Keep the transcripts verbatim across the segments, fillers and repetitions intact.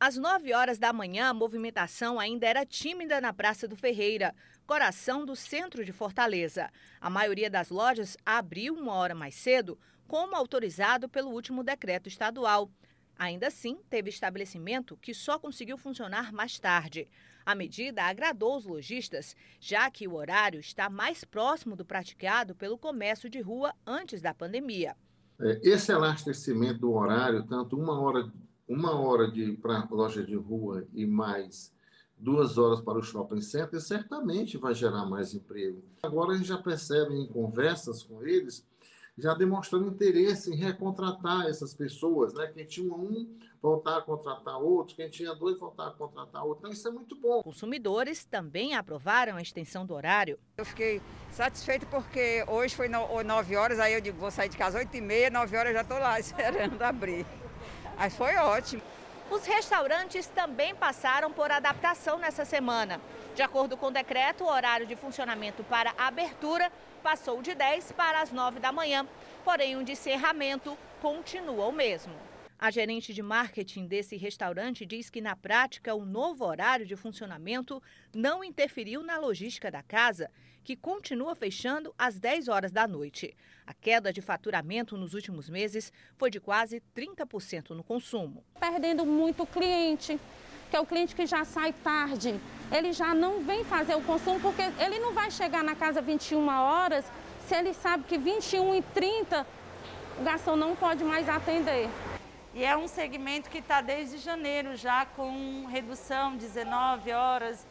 Às nove horas da manhã, a movimentação ainda era tímida na Praça do Ferreira, coração do centro de Fortaleza. A maioria das lojas abriu uma hora mais cedo, como autorizado pelo último decreto estadual. Ainda assim, teve estabelecimento que só conseguiu funcionar mais tarde. A medida agradou os lojistas, já que o horário está mais próximo do praticado pelo comércio de rua antes da pandemia. Esse elastecimento do horário, tanto uma hora, uma hora para a loja de rua e mais duas horas para o shopping center, certamente vai gerar mais emprego. Agora a gente já percebe em conversas com eles, já demonstrando interesse em recontratar essas pessoas, né? Quem tinha um, voltar a contratar outro, quem tinha dois, voltar a contratar outro. Então, isso é muito bom. Consumidores também aprovaram a extensão do horário. Eu fiquei satisfeita porque hoje foi nove horas, aí eu digo, vou sair de casa oito e meia, nove horas eu já estou lá esperando abrir. Mas foi ótimo. Os restaurantes também passaram por adaptação nessa semana. De acordo com o decreto, o horário de funcionamento para abertura passou de dez para as nove da manhã, porém o de encerramento continua o mesmo. A gerente de marketing desse restaurante diz que, na prática, o novo horário de funcionamento não interferiu na logística da casa, que continua fechando às dez horas da noite. A queda de faturamento nos últimos meses foi de quase trinta por cento no consumo. Perdendo muito cliente, que é o cliente que já sai tarde. Ele já não vem fazer o consumo, porque ele não vai chegar na casa vinte e uma horas, se ele sabe que vinte e uma e trinta o garçom não pode mais atender. E é um segmento que está desde janeiro já com redução, dezenove horas,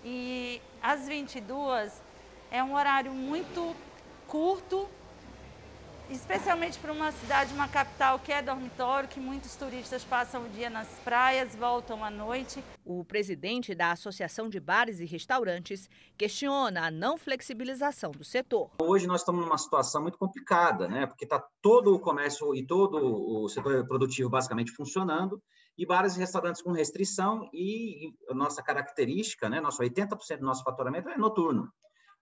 e às vinte e duas é um horário muito curto, especialmente para uma cidade, uma capital que é dormitório, que muitos turistas passam o dia nas praias, voltam à noite. O presidente da Associação de Bares e Restaurantes questiona a não flexibilização do setor. Hoje nós estamos numa situação muito complicada, né? Porque está todo o comércio e todo o setor produtivo basicamente funcionando, e bares e restaurantes com restrição, e a nossa característica, né? Nosso oitenta por cento do nosso faturamento é noturno.